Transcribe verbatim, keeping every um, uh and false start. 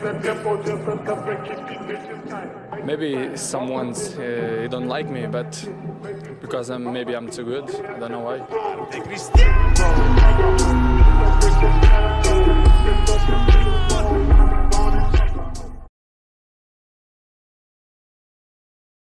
Maybe someone's uh, don't like me, but because I'm maybe I'm too good. I don't know why.